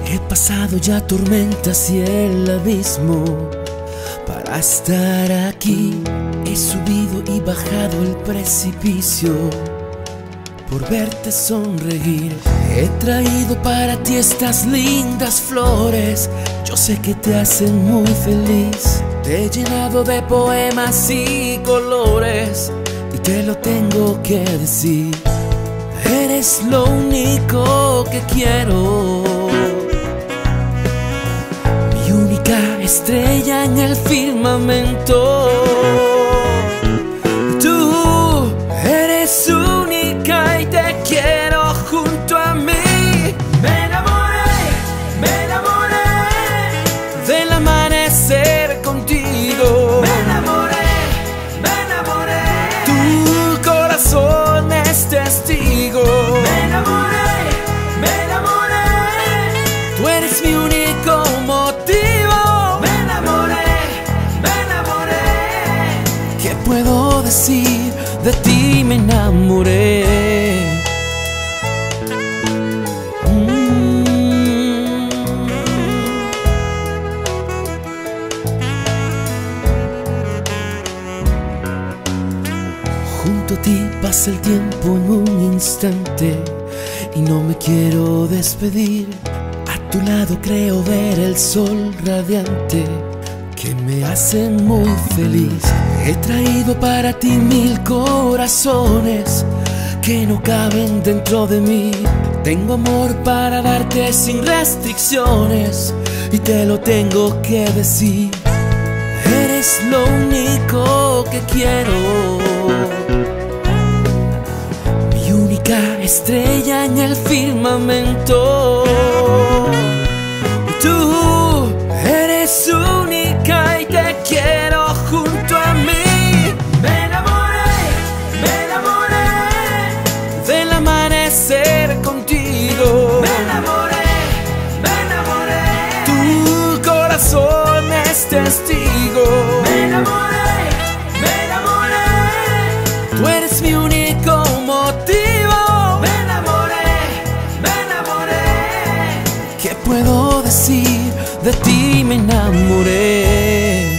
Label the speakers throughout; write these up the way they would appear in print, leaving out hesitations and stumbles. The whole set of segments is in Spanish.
Speaker 1: He pasado ya tormentas y el abismo para estar aquí. He subido y bajado el precipicio por verte sonreír. He traído para ti estas lindas flores, yo sé que te hacen muy feliz. Te he llenado de poemas y colores y te lo tengo que decir. Eres lo único que quiero, mi única estrella en el firmamento. Tú eres única y te quiero junto a mí. Me enamoré del amanecer contigo. Me enamoré, tu corazón es testigo. Me enamoré, tú eres mi único motivo. Me enamoré, ¿qué puedo decir? De ti me enamoré. Junto a ti pasa el tiempo en un instante y no me quiero despedir. A tu lado creo ver el sol radiante que me hace muy feliz. He traído para ti 1000 corazones que no caben dentro de mí. Tengo amor para darte sin restricciones y te lo tengo que decir. Eres lo único que quiero, mi única estrella en el firmamento. Tú eres única y te quiero junto a mí. Me enamoré del amanecer contigo. Me enamoré, tu corazón es testigo. Me enamoré, tú eres mi único motivo. Me enamoré, ¿qué puedo decir? De ti me enamoré.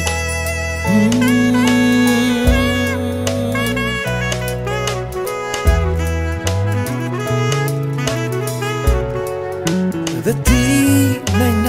Speaker 1: De ti me enamoré.